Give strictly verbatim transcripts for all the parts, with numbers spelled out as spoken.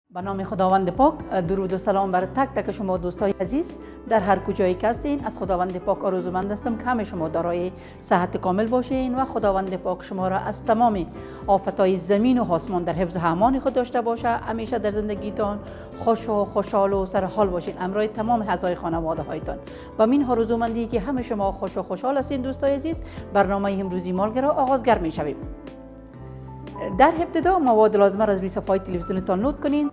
به نام خداوند پاک، درود و سلام بر تک تک شما دوستای عزیز در هر کجایی که هستین. از خداوند پاک آرزومند هستم که همه شما دارای صحت کامل باشین و خداوند پاک شما را از تمام آفتهای زمین و آسمان در حفظ و امان خود داشته باشه. همیشه در زندگیتان خوش و خوشحال و سر حال باشین، همراه تمام اعضای خانواده هایتان. با این آرزومندی که همه شما خوش و خوشحال هستین دوستای عزیز، برنامه امروزی مالگرا آغازگر می شویم. در ابتدا مواد لازمه را از روی صفحه تلویزیونتان نوت کنین.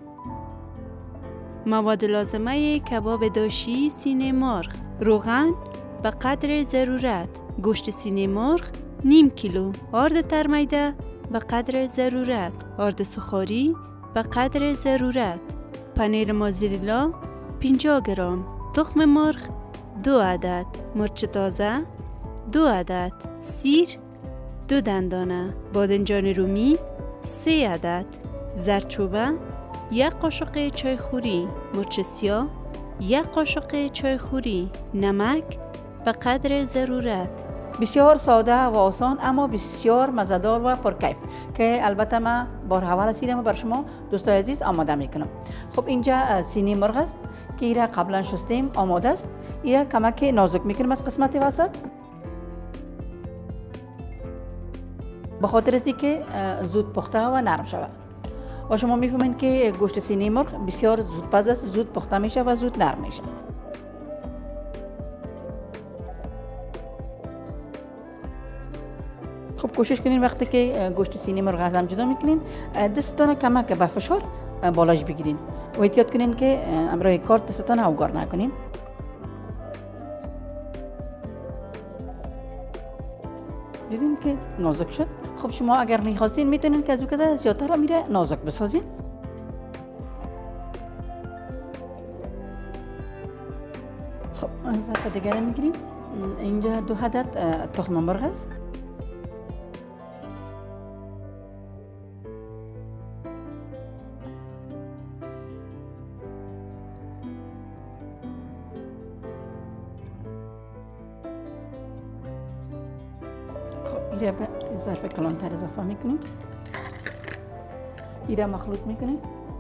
مواد لازمه کباب داشی سینه مرغ: روغن به قدر ضرورت، گوشت سینه مرغ نیم کیلو، آرد ترمیده به قدر ضرورت، آرد سوخاری به قدر ضرورت، پنیر موزارلا پنجاه گرم، تخم مرغ دو عدد، مرچ تازه دو عدد، سیر دو دندانه، بادنجان رومی سه عدد، زردچوبه یک قاشق چایخوری، مرچ سیاه یک قاشق چایخوری، نمک به قدر ضرورت. بسیار ساده و آسان اما بسیار مزه‌دار و پرکیف که البته من بار اول رسیدم و بر شما دوستای عزیز آماده میکنم. خب اینجا سینه مرغ است که ایره قبلا شستیم، آماده است. ایره کمک نازک میکنیم از قسمت وسط، به خاطر از اینکه زود پخته و نرم شود. و شما میفهمین که گوشت سینه مرغ بسیار زودپز است، زود پخته میشه و زود نرم میشه. خب کوشش کنین وقتی که گوشت سینه مرغ از هم جدا میکنین، دستتان کمک به فشار بالاش بگیرین و احتیاط کنین که امرای کار دستتان اوگار نکنین. دیدین که نازک شد. خب شما اگر میخواستین میتونین که از او کده زیادتر را میره نازک بسازین. خب ظرف دیگر میگیریم. اینجا دو عدد تخم مرغ است. ایره به ظرف کلانتر اضافه میکنیم. ایره مخلوط میکنیم.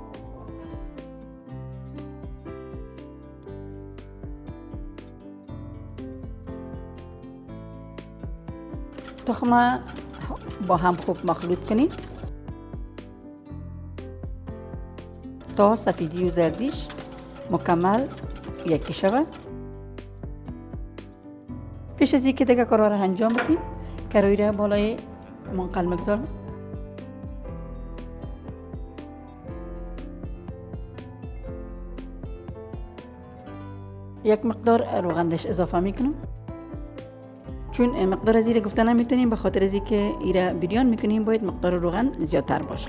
تخم با هم خوب مخلوط کنید تا سفیدی و زردیش مکمل یکی شود. پیش از اینکه دیگه کارا را انجام بدیم، کروی را بالای منقل مگذار. یک مقدار روغندش اضافه میکنم، چون مقدار از ایره گفته نمیتونیم به خاطر از اینکه ایره بریان میکنیم باید مقدار روغن زیادتر باشه.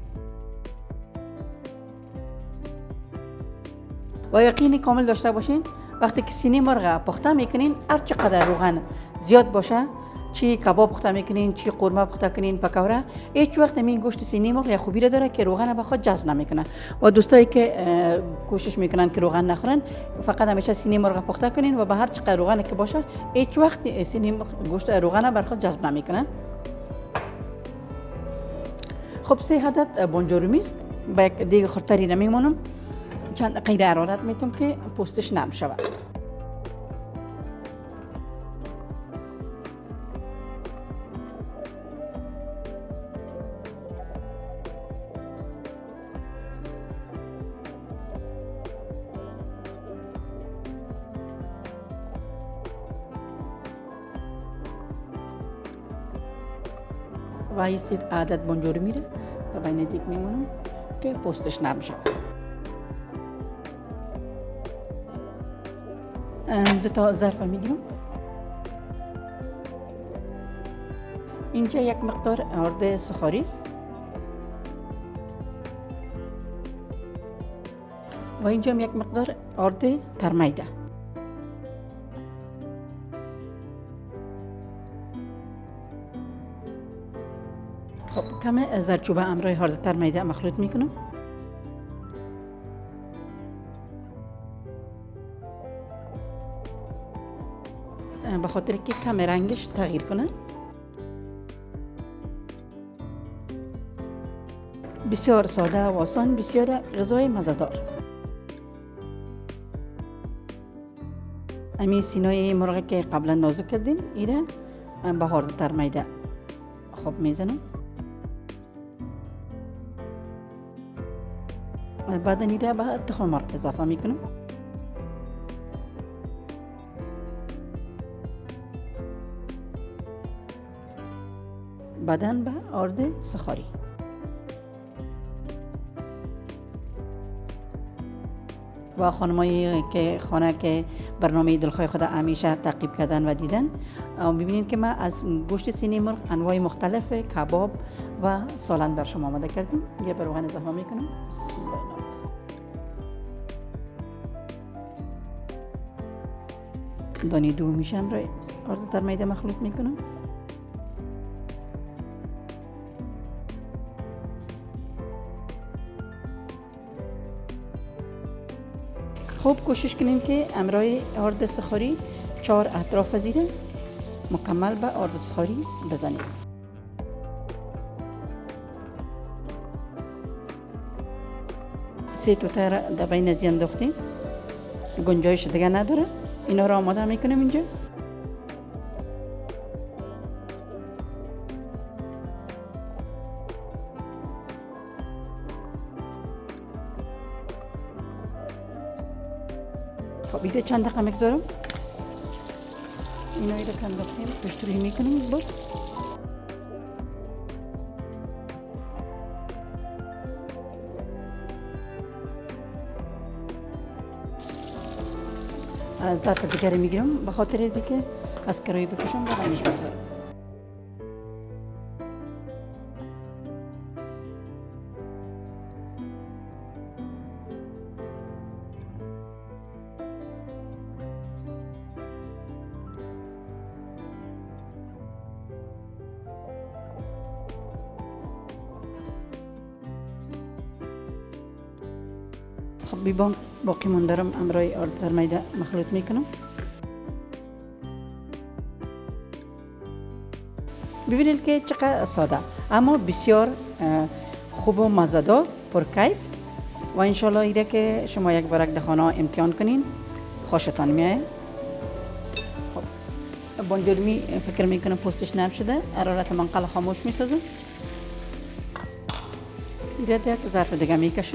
و یقین کامل داشته باشین وقتی که سینه مرغ پخته میکنین هر چقدر روغن زیاد باشه، چی کباب پخته میکنین، چی قورمه پخته کنین، پکوړه، هیچ وقت این گوشت سینه مرغ یا خوبی را داره که روغن به خود جذب نمیکنه. و دوستایی که کوشش میکنن که روغن نخورن، فقط همیشه سینه مرغ پخته کنین و به هر چقدر روغن که باشه هیچ وقت سینه گوشت روغن بر خود جذب نمیکنه. خب سه عدد بونجورومی است، با یک دیگ خردتری نمیمونم، چند غیر حرارت میتونم که پوستش نرم شود. و این سه عدد بونجورومی را تا بین دیگ میمونم که پوستش نرم شود. دو تا ظرف میگیرم. اینجا یک مقدار آرد سوخاری است و اینجا یک مقدار آرد ترمیده. خب کم زردچوبه امرای آرد ترمیده مخلوط میکنم. به خاطر که کم رنگش تغییر کنه. بسیار ساده و آسان، بسیار غذای مزه‌دار. امی سینای مرغ که قبلا نازک کردیم ایره به هارد تر میده خوب میزنم. بعد ایره به تخم مرغ اضافه میکنم. بعداً به آرد سخاری. و خانمایی که خانه که برنامه دلخواه خود همیشه تعقیب کردن و دیدن، ببینید که ما از گوشت سینه مرغ انواع مختلف کباب و سالن بر شما آماده کردیم. یه بر روغن اضافه میکنم. بسم الله الرحمن. دانی دو میشم روی آرد تر میده مخلوط میکنم. خوب کوشش کنیم که امرای آرد سخاری چهار اطراف زیره مکمل به آرد سخاری بزنیم. سه توته را در بین زی انداختیم، گنجایش دیگه نداره. اینا را آماده میکنیم اینجا. خب ایره چند دقیقه میگذارم. اینا ایره که انداختیم پشتوری میکنیم بود. ظرف دیگری میگیرم به خاطر ازی که از کرایی بکشم و بینش بگذارم. خب بیبان باقی مندارم امرای آرد در میده مخلوط میکنم. ببینید که چقدر ساده اما بسیار خوب و مزه‌دار پرکیف و انشالله ایره که شما یک بار در خانه امتحان کنین خوشتان میاد. خب بانجلمی فکر میکنم پوستش نرم شده، حرارت منقل خاموش میسازم. ایره یک ظرف دیگه میکشم.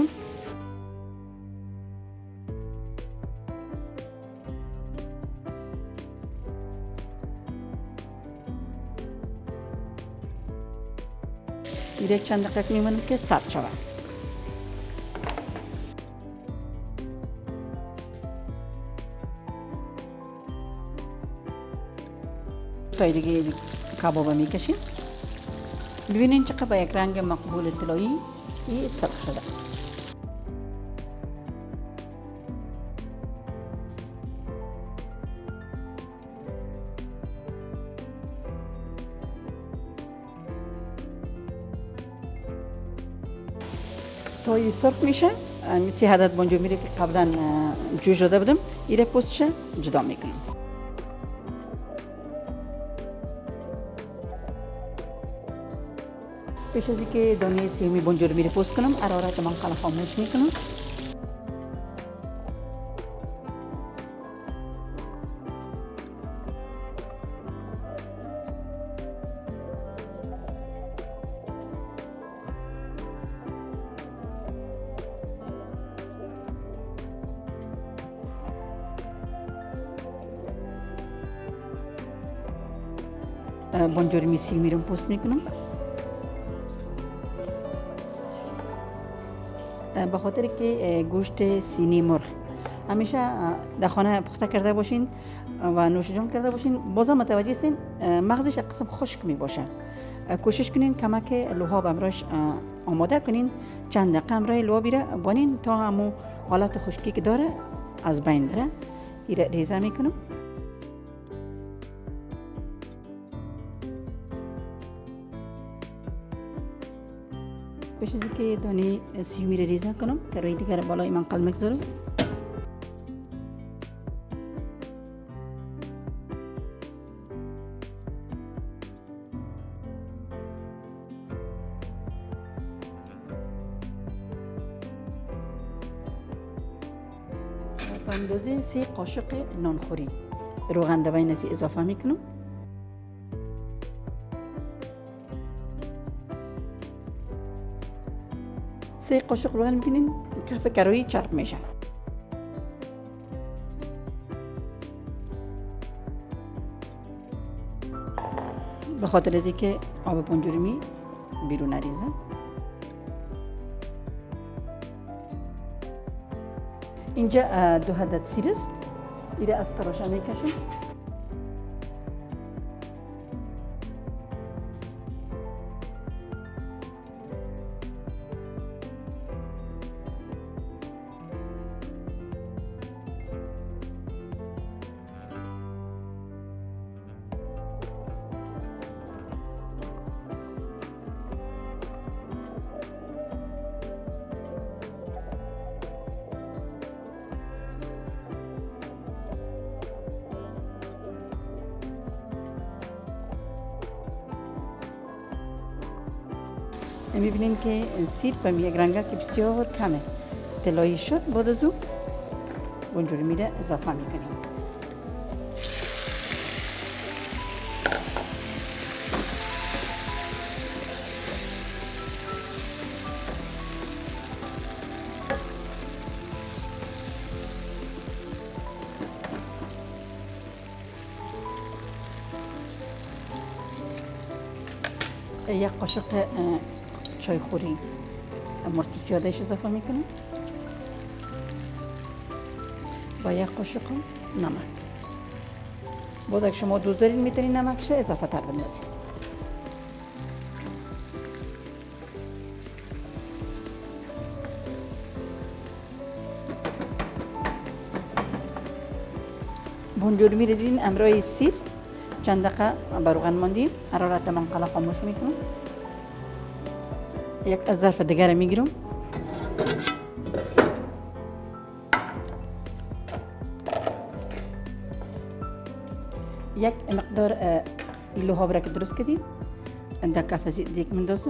ایره چند دقیقه میمونم که سرد شود. تا دیگه کباب میکشیم. ببینین چقدر با یک رنگ مقبول طلایی این سرخ شده. تا این سرخ میشه سی عدد بانجو میره که قبلا جوش داده بودم ایره پوستش جدا میکنم. پیش از اینکه دانه سیمی بانجو رو میره پوست کنم حرارت منقل خاموش میکنم. بانجوری می سیمی رو پوست میکنم. به خاطر که گوشت سینه مرغ همیشه در خانه پخته کرده باشین و نوش جان کرده باشین، بازم متوجه هستین مغزش یک قسم خشک می باشه. کوشش کنین کمک لوها امراش آماده کنین، چند دقیقه امرای لوها بیره بانین تا همو حالت خشکی که داره از بین بره. ایره ریزه میکنم. پیش از اینکه دانه سیمی رو ریزه کنم که روی دیگر بالای منقل میگذارم. به اندازه سه قاشق نانخوری روغن در بین ازی اضافه میکنم. سه قاشق روغن میبینین کف کروی چرب میشه. به خاطر ازی که آب بنجورمی بیرون نریزه. اینجا دو عدد سیر است. ایره از تراشه میکشم. میبینیم که سیر به یک رنگه که بسیار کمه طلایی شد. بعد از او بنجور میره اضافه میکنیم. یک قاشق چای خوری مرچ سیادهش اضافه میکنم. با یک قاشق نمک. بعد اگه شما دوست دارین میتونین نمکش اضافه تر بندازین. بنجور میردین امرای سیر چند دقیقه با روغن ماندیم. حرارت منقل خاموش میکنم. یک ظرف دیگر میگیرم. یک مقدار ایلوها برای که درست کردیم در کف دیگ مندازم.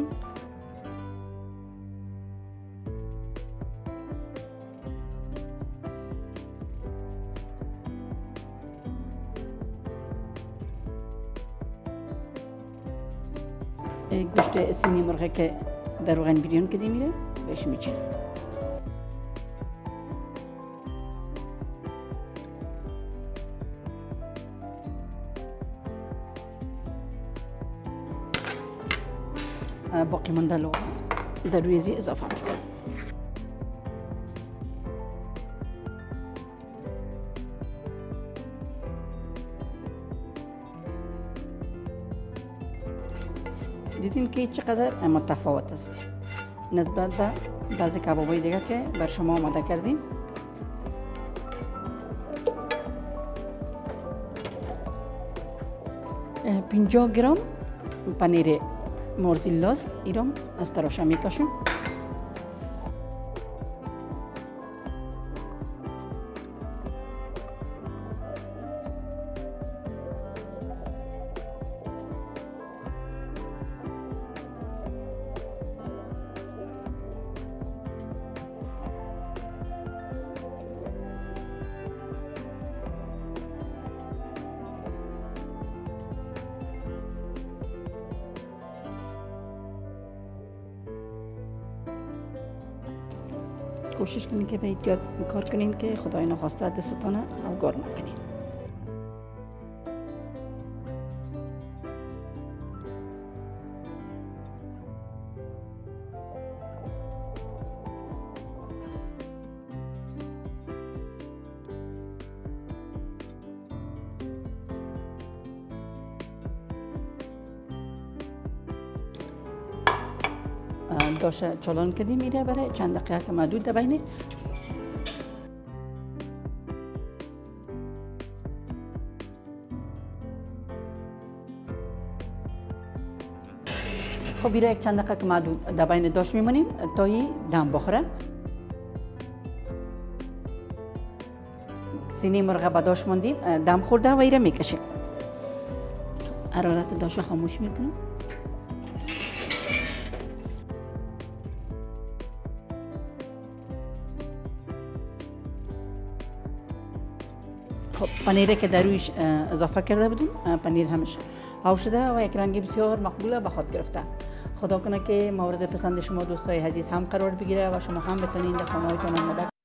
گوشت سینی مرغ که در روغن بریون کردیم میره بهش میچینم. باقی مانده رو در روی زی اضافه میکنم. دیدین که چقدر متفاوت است نسبت به بعضی کباب‌های دیگه که بر شما آماده کردیم. پنجاه گرم پنیر مورزیلا است. ایرام از تراشه میکشم. کوشش کنین که به احتیاط کار کنین که خدای نخواسته دستتان اوگار نکنین. داشه چالان کردیم میره برای چند دقیقه که محدود در بینه. خب بیره یک چند دقیقه که محدود در بین داش میمونیم تا این دم بخوره. سینه مرغ با داش ماندیم دم خورده و ایره میکشیم. حرارت داش خاموش میکنیم. خب پنیره که در رویش اضافه کرده بودیم، پنیر همش آب شده و یک رنگ بسیار مقبول به خود گرفته. خدا کنه که مورد پسند شما دوستای عزیز هم قرار بگیره و شما هم بتونین در خانه‌هایتان آماده